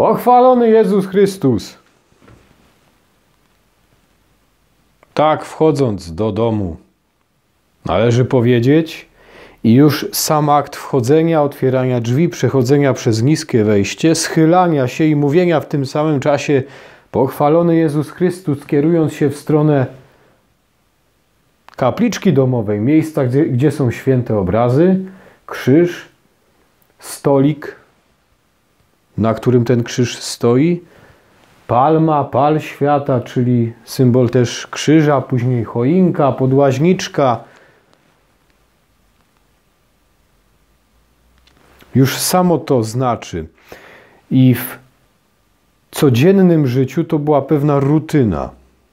Pochwalony Jezus Chrystus! Tak, wchodząc do domu, należy powiedzieć, i już sam akt wchodzenia, otwierania drzwi, przechodzenia przez niskie wejście, schylania się i mówienia w tym samym czasie pochwalony Jezus Chrystus, kierując się w stronę kapliczki domowej, miejsca, gdzie są święte obrazy, krzyż, stolik, na którym ten krzyż stoi, palma, pal świata, czyli symbol też krzyża, później choinka, podłaźniczka. Już samo to znaczy. I w codziennym życiu to była pewna rutyna.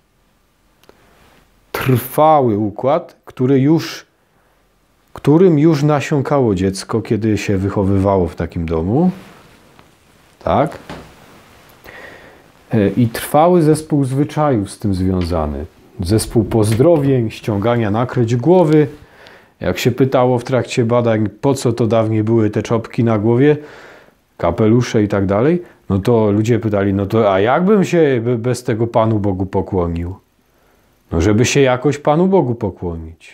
Trwały układ, którym już nasiąkało dziecko, kiedy się wychowywało w takim domu. Tak? I trwały zespół zwyczajów z tym związany. Zespół pozdrowień, ściągania nakryć głowy. Jak się pytało w trakcie badań, po co to dawniej były te czopki na głowie, kapelusze i tak dalej, no to ludzie pytali, no to a jakbym się bez tego Panu Bogu pokłonił? No żeby się jakoś Panu Bogu pokłonić.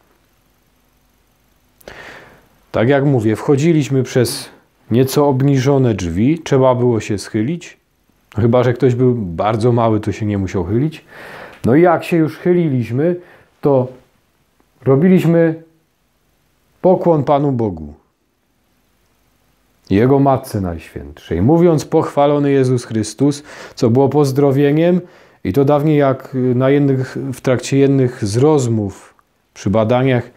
Tak jak mówię, wchodziliśmy przez nieco obniżone drzwi, trzeba było się schylić. Chyba że ktoś był bardzo mały, to się nie musiał chylić. No i jak się już chyliliśmy, to robiliśmy pokłon Panu Bogu, Jego Matce Najświętszej, mówiąc pochwalony Jezus Chrystus, co było pozdrowieniem. I to dawniej jak w trakcie jednych z rozmów przy badaniach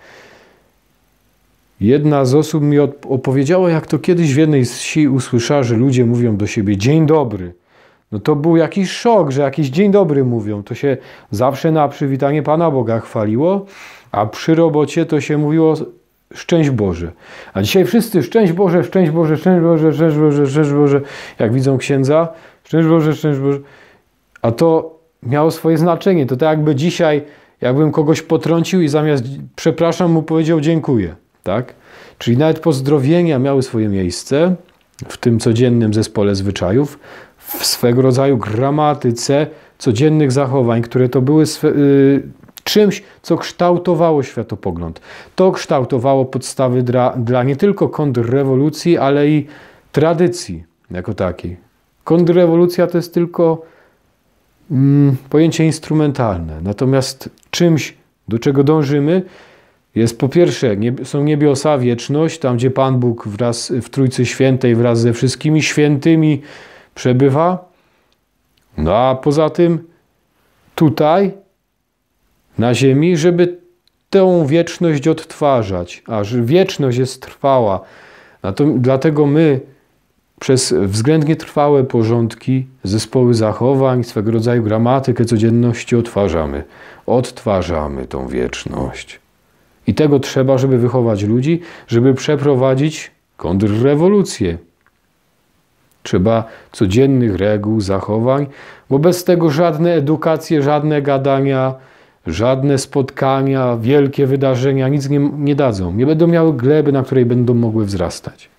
jedna z osób mi opowiedziała, jak to kiedyś w jednej z wsi usłyszała, że ludzie mówią do siebie dzień dobry. No to był jakiś szok, że jakiś dzień dobry mówią. To się zawsze na przywitanie Pana Boga chwaliło, a przy robocie to się mówiło szczęść Boże. A dzisiaj wszyscy szczęść Boże, szczęść Boże, szczęść Boże, szczęść Boże, szczęść Boże. Jak widzą księdza, szczęść Boże, szczęść Boże. A to miało swoje znaczenie. To tak jakby dzisiaj, jakbym kogoś potrącił i zamiast przepraszam mu powiedział dziękuję. Tak? Czyli nawet pozdrowienia miały swoje miejsce w tym codziennym zespole zwyczajów, w swego rodzaju gramatyce codziennych zachowań, które to były czymś, co kształtowało światopogląd. To kształtowało podstawy dla nie tylko kontrrewolucji, ale i tradycji jako takiej. Kontrrewolucja to jest tylko pojęcie instrumentalne. Natomiast czymś, do czego dążymy, jest po pierwsze, są niebiosa, wieczność, tam gdzie Pan Bóg wraz w Trójcy Świętej wraz ze wszystkimi świętymi przebywa. No a poza tym tutaj na ziemi, żeby tę wieczność odtwarzać, aż wieczność jest trwała. Dlatego my przez względnie trwałe porządki, zespoły zachowań, swego rodzaju gramatykę codzienności odtwarzamy tą wieczność. I tego trzeba, żeby wychować ludzi, żeby przeprowadzić kontrrewolucję. Trzeba codziennych reguł, zachowań, bo bez tego żadne edukacje, żadne gadania, żadne spotkania, wielkie wydarzenia nic nie dadzą. Nie będą miały gleby, na której będą mogły wzrastać.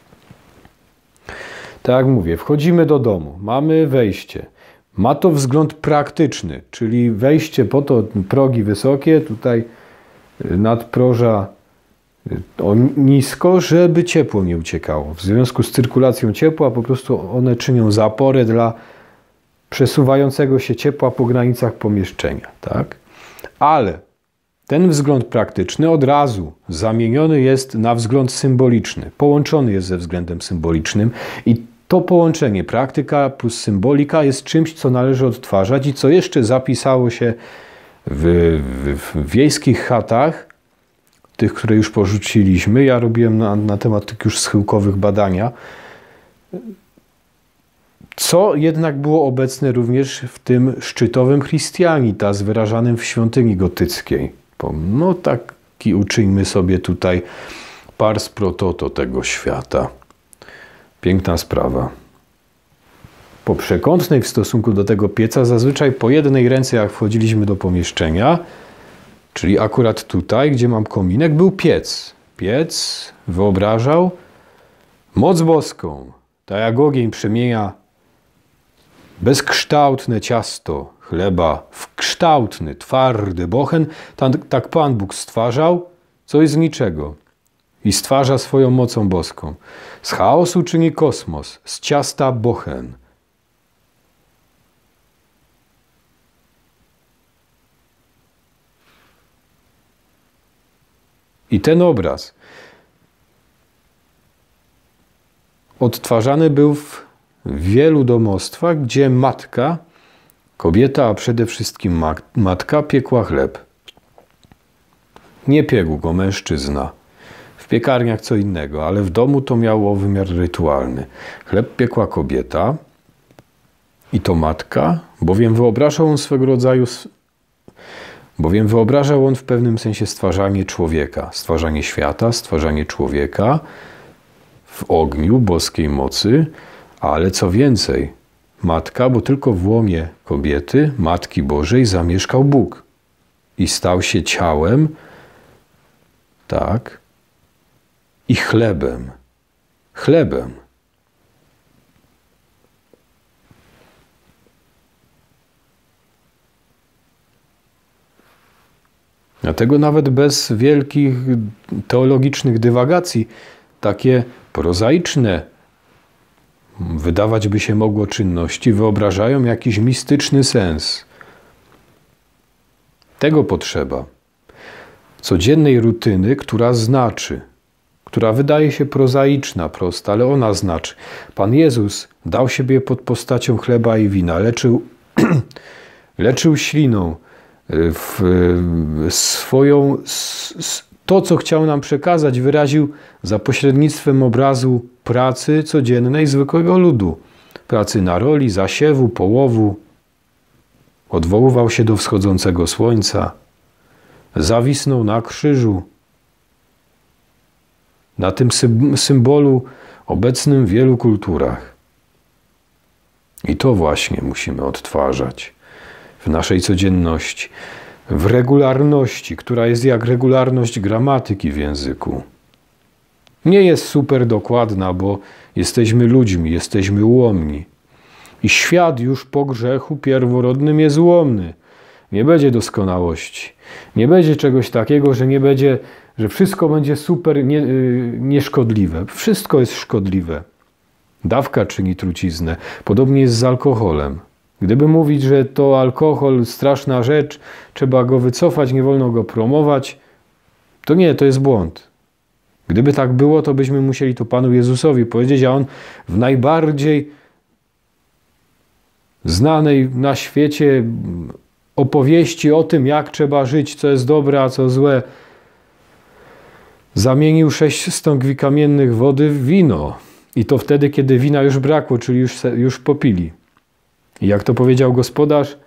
Tak jak mówię, wchodzimy do domu, mamy wejście. Ma to wzgląd praktyczny, czyli wejście po to, progi wysokie, tutaj nadproża nisko, żeby ciepło nie uciekało. W związku z cyrkulacją ciepła po prostu one czynią zaporę dla przesuwającego się ciepła po granicach pomieszczenia. Tak? Ale ten wzgląd praktyczny od razu zamieniony jest na wzgląd symboliczny. Połączony jest ze względem symbolicznym i to połączenie praktyka plus symbolika jest czymś, co należy odtwarzać i co jeszcze zapisało się w wiejskich chatach, tych, które już porzuciliśmy. Ja robiłem na temat tych już schyłkowych badania. Co jednak było obecne również w tym szczytowym Christianitas wyrażanym w świątyni gotyckiej. No taki uczyńmy sobie tutaj pars pro toto tego świata. Piękna sprawa. Po przekątnej w stosunku do tego pieca zazwyczaj po jednej ręce, jak wchodziliśmy do pomieszczenia, czyli akurat tutaj, gdzie mam kominek, był piec. Piec wyobrażał moc boską. Tak jak ogień przemienia bezkształtne ciasto chleba w kształtny, twardy bochen, tak Pan Bóg stwarzał coś z niczego i stwarza swoją mocą boską. Z chaosu czyni kosmos, z ciasta bochen. I ten obraz odtwarzany był w wielu domostwach, gdzie matka, kobieta, a przede wszystkim matka piekła chleb. Nie piekł go mężczyzna. W piekarniach co innego, ale w domu to miało wymiar rytualny. Chleb piekła kobieta i to matka, bowiem wyobrażał on w pewnym sensie stwarzanie człowieka, stwarzanie świata, stwarzanie człowieka w ogniu boskiej mocy, ale co więcej, matka, bo tylko w łomie kobiety, Matki Bożej, zamieszkał Bóg i stał się ciałem, tak, i chlebem. Chlebem. Dlatego nawet bez wielkich teologicznych dywagacji, takie prozaiczne, wydawać by się mogło czynności, wyobrażają jakiś mistyczny sens. Tego potrzeba. Codziennej rutyny, która znaczy, która wydaje się prozaiczna, prosta, ale ona znaczy. Pan Jezus dał siebie pod postacią chleba i wina, leczył śliną, to, co chciał nam przekazać, wyraził za pośrednictwem obrazu pracy codziennej zwykłego ludu. Pracy na roli, zasiewu, połowu. Odwoływał się do wschodzącego słońca. Zawisnął na krzyżu. Na tym symbolu obecnym w wielu kulturach. I to właśnie musimy odtwarzać w naszej codzienności, w regularności, która jest jak regularność gramatyki w języku. Nie jest super dokładna, bo jesteśmy ludźmi, jesteśmy ułomni. I świat już po grzechu pierworodnym jest ułomny. Nie będzie doskonałości. Nie będzie czegoś takiego, że wszystko będzie super nieszkodliwe. Wszystko jest szkodliwe. Dawka czyni truciznę. Podobnie jest z alkoholem. Gdyby mówić, że to alkohol, straszna rzecz, trzeba go wycofać, nie wolno go promować, to nie, to jest błąd. Gdyby tak było, to byśmy musieli to Panu Jezusowi powiedzieć, a On w najbardziej znanej na świecie opowieści o tym, jak trzeba żyć, co jest dobre, a co złe, zamienił 6 stągwi kamiennych wody w wino. I to wtedy, kiedy wina już brakło, czyli już popili. I jak to powiedział gospodarz?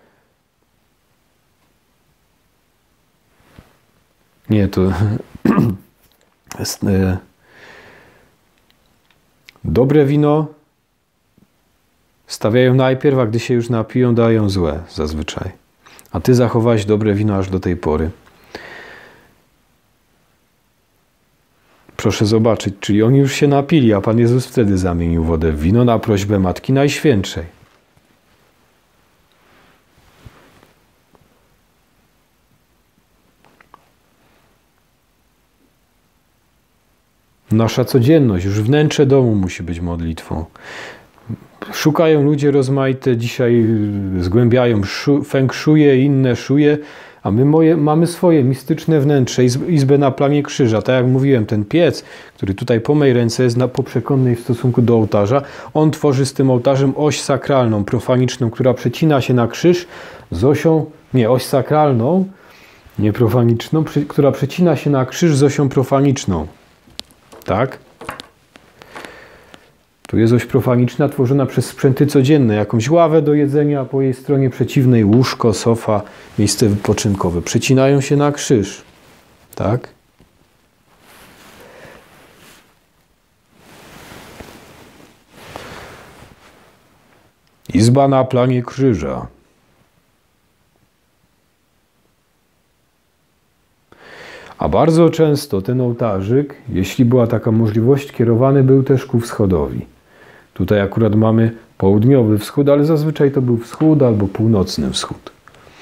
Nie, to jest, dobre wino stawiają najpierw, a gdy się już napiją, dają złe zazwyczaj. A ty zachowałeś dobre wino aż do tej pory. Proszę zobaczyć, czyli oni już się napili, a Pan Jezus wtedy zamienił wodę w wino na prośbę Matki Najświętszej. Nasza codzienność, już wnętrze domu musi być modlitwą. Szukają ludzie rozmaite, dzisiaj zgłębiają feng shui, inne szuje, a my mamy swoje mistyczne wnętrze, izbę na plamie krzyża. Tak jak mówiłem, ten piec, który tutaj po mej ręce jest po przekonnej w stosunku do ołtarza, on tworzy z tym ołtarzem oś sakralną, profaniczną, która przecina się na krzyż z osią, nie, oś sakralną, nie profaniczną, która przecina się na krzyż z osią profaniczną. Tak? Tu jest oś profaniczna tworzona przez sprzęty codzienne, jakąś ławę do jedzenia, a po jej stronie przeciwnej łóżko, sofa, miejsce wypoczynkowe. Przecinają się na krzyż. Tak? Izba na planie krzyża. A bardzo często ten ołtarzyk, jeśli była taka możliwość, kierowany był też ku wschodowi. Tutaj akurat mamy południowy wschód, ale zazwyczaj to był wschód albo północny wschód.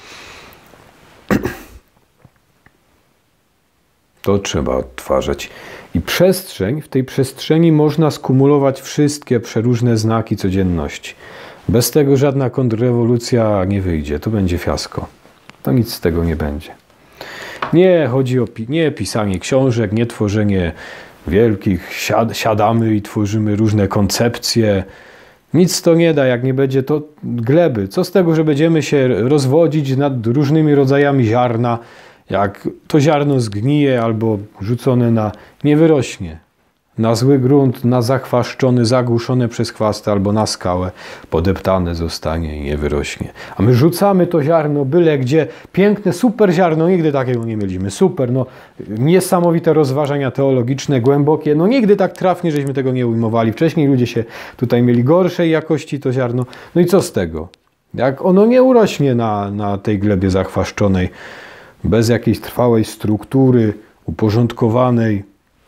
To trzeba odtwarzać. I przestrzeń, w tej przestrzeni można skumulować wszystkie przeróżne znaki codzienności. Bez tego żadna kontrrewolucja nie wyjdzie. To będzie fiasko. To nic z tego nie będzie. Nie chodzi o nie pisanie książek, nie tworzenie wielkich, siadamy i tworzymy różne koncepcje. Nic to nie da, jak nie będzie to gleby. Co z tego, że będziemy się rozwodzić nad różnymi rodzajami ziarna, jak to ziarno zgnije albo rzucone nie wyrośnie. Na zły grunt, na zachwaszczony, zagłuszone przez chwasty albo na skałę podeptane zostanie i nie wyrośnie. A my rzucamy to ziarno byle gdzie. Piękne, super ziarno, nigdy takiego nie mieliśmy. Super, niesamowite rozważania teologiczne, głębokie. Nigdy tak trafnie, żeśmy tego nie ujmowali. Wcześniej ludzie się tutaj mieli gorszej jakości to ziarno. No i co z tego? Jak ono nie urośnie na tej glebie zachwaszczonej, bez jakiejś trwałej struktury, uporządkowanej,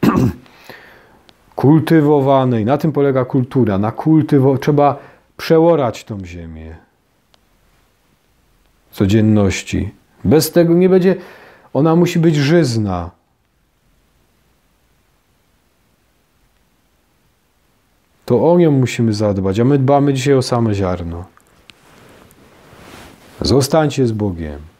kultywowanej. Na tym polega kultura. Trzeba przeorać tą ziemię codzienności. Bez tego nie będzie. Ona musi być żyzna. To o nią musimy zadbać, a my dbamy dzisiaj o same ziarno. Zostańcie z Bogiem.